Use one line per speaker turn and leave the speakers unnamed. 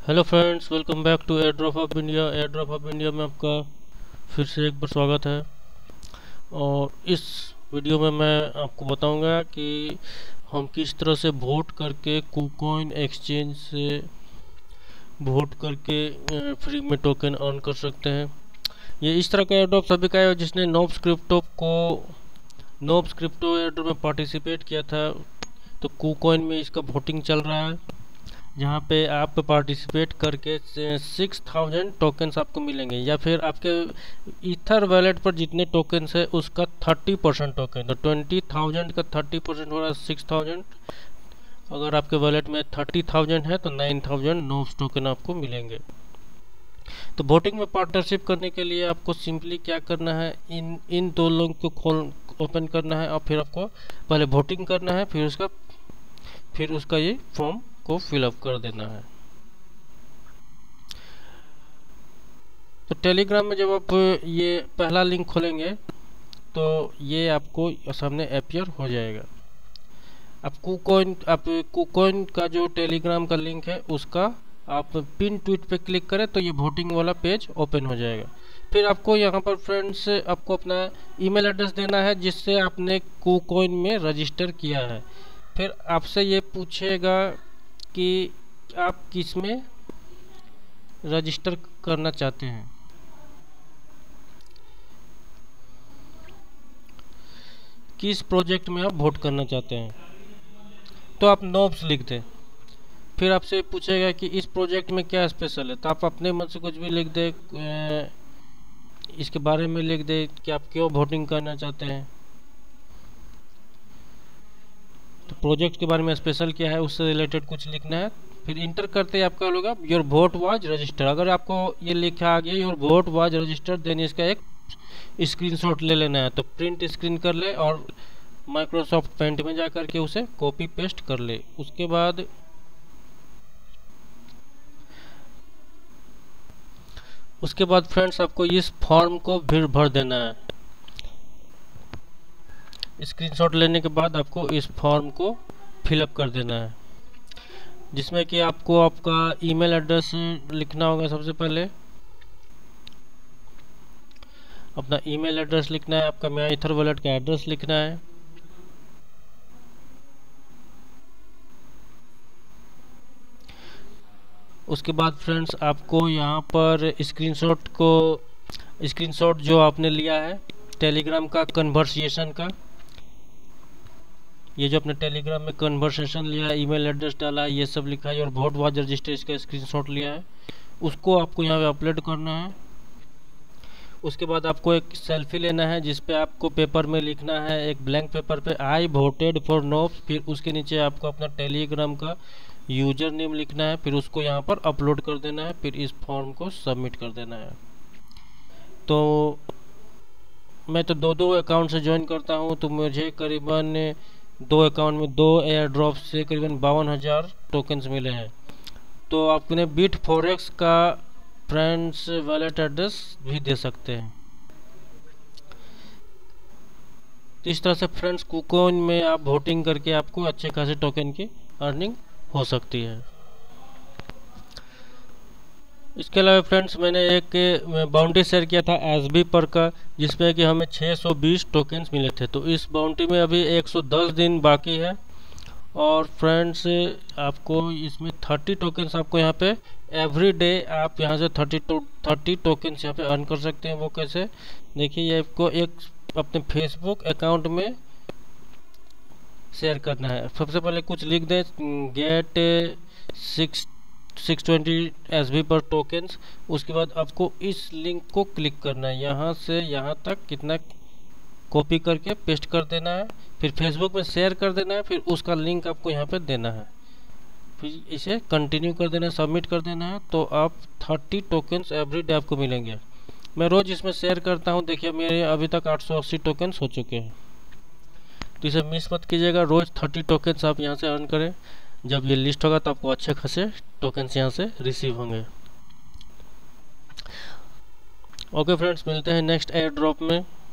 Hello friends, welcome back to air drop of India. Air drop of India में आपका फिर से एक बार स्वागत है। और इस वीडियो में मैं आपको बताऊंगा कि हम किस तरह से वोट करके KuCoin एक्सचेंज से वोट करके फ्री में टोकन अर्न कर सकते हैं। ये इस तरह का एयर ड्रॉप सभी का है जिसने नोब्स क्रिप्टो एयर ड्रॉप में पार्टिसिपेट किया था। तो KuCoin में इसका वोटिंग चल रहा है, जहाँ पे आप पार्टिसिपेट करके 6000 टोकन्स आपको मिलेंगे, या फिर आपके ईथर वैलेट पर जितने टोकन्स है उसका 30% टोकन। तो 20,000 का 30% हो रहा है 6000। अगर आपके वैलेट में 30,000 है तो 9000 नोब्स टोकन आपको मिलेंगे। तो वोटिंग में पार्टनरशिप करने के लिए आपको सिंपली क्या करना है, इन दो लिंक को ओपन करना है और फिर आपको पहले वोटिंग करना है, फिर उसका ये फॉर्म को फिलअप कर देना है। तो टेलीग्राम में जब आप ये पहला लिंक खोलेंगे तो ये आपको सामने अपीयर हो जाएगा। आप KuCoin का जो टेलीग्राम का लिंक है उसका आप पिन ट्वीट पे क्लिक करें तो ये वोटिंग वाला पेज ओपन हो जाएगा। फिर आपको यहाँ पर फ्रेंड्स आपको अपना ईमेल एड्रेस देना है जिससे आपने KuCoin में रजिस्टर किया है। फिर आपसे ये पूछेगा कि आप किस में रजिस्टर करना चाहते हैं। किस प्रोजेक्ट में आप वोट करना चाहते हैं, तो आप नोब्स लिख दें। फिर आपसे पूछेगा कि इस प्रोजेक्ट में क्या स्पेशल है, तो आप अपने मन से कुछ भी लिख दें, इसके बारे में लिख दें कि आप क्यों वोटिंग करना चाहते हैं। तो प्रोजेक्ट के बारे में स्पेशल क्या है उससे रिलेटेड कुछ लिखना है। फिर इंटर करते ही आपका होगा योर वोट वाज रजिस्टर। अगर आपको ये लिखा आ गया your vote was register, then इसका एक स्क्रीनशॉट ले लेना है। तो प्रिंट स्क्रीन कर ले और माइक्रोसॉफ्ट पेंट में जा करके उसे कॉपी पेस्ट कर ले। उसके बाद फ्रेंड्स आपको इस फॉर्म को फिर भर देना है। स्क्रीनशॉट लेने के बाद आपको इस फॉर्म को फिलअप कर देना है, जिसमें कि आपको आपका ईमेल एड्रेस लिखना होगा। सबसे पहले अपना ईमेल एड्रेस लिखना है, आपका मेरा ईथर वॉलेट का एड्रेस लिखना है। उसके बाद फ्रेंड्स आपको यहाँ पर स्क्रीनशॉट जो आपने लिया है टेलीग्राम का कन्वर्सेशन का, ये जो अपने टेलीग्राम में कन्वर्सेशन लिया है, ईमेल एड्रेस डाला है, ये सब लिखा है और वोट वाज रजिस्टर इसका स्क्रीनशॉट लिया है, उसको आपको यहाँ पे अपलोड करना है। उसके बाद आपको एक सेल्फी लेना है जिस पे आपको पेपर में लिखना है, एक ब्लैंक पेपर पे आई वोटेड फॉर नोब्स। फिर उसके नीचे आपको अपना टेलीग्राम का यूजर नेम लिखना है, फिर उसको यहाँ पर अपलोड कर देना है, फिर इस फॉर्म को सबमिट कर देना है। तो मैं तो दो अकाउंट से ज्वाइन करता हूँ, तो मुझे करीबन 2 अकाउंट में 2 एयर ड्रॉप से करीबन 52,000 टोकन्स मिले हैं। तो आपने बिट फॉरेक्स का फ्रेंड्स वॉलेट एड्रेस भी दे सकते हैं। तो इस तरह से फ्रेंड्स KuCoin में आप वोटिंग करके आपको अच्छे खासे टोकन की अर्निंग हो सकती है। इसके अलावा फ्रेंड्स मैंने एक बाउंड्री शेयर किया था SB पर का, जिसमें कि हमें 620 टोकन्स मिले थे। तो इस बाउंड्री में अभी 110 दिन बाकी है। और फ्रेंड्स आपको इसमें 30 टोकन्स आपको यहाँ पे एवरी डे आप यहाँ से 30 टोकन्स यहाँ पे अर्न कर सकते हैं। वो कैसे, देखिए ये आपको एक अपने फेसबुक अकाउंट में शेयर करना है। सबसे पहले कुछ लिख दें गेट 620 SB पर टोकन्स। उसके बाद आपको इस लिंक को क्लिक करना है, यहाँ से यहाँ तक कितना कॉपी करके पेस्ट कर देना है, फिर फेसबुक में शेयर कर देना है, फिर उसका लिंक आपको यहाँ पे देना है, फिर इसे कंटिन्यू कर देना है, सबमिट कर देना है। तो आप 30 टोकन्स एवरी डे आपको मिलेंगे। मैं रोज़ इसमें शेयर करता हूँ, देखिए मेरे अभी तक 880 टोकन्स हो चुके हैं। तो इसे मिस मत कीजिएगा, रोज़ 30 टोकन्स आप यहाँ से अर्न करें। जब ये लिस्ट होगा तो आपको अच्छे खासे टोकन्स यहाँ से रिसीव होंगे। ओके फ्रेंड्स, मिलते हैं नेक्स्ट एयर ड्रॉप में।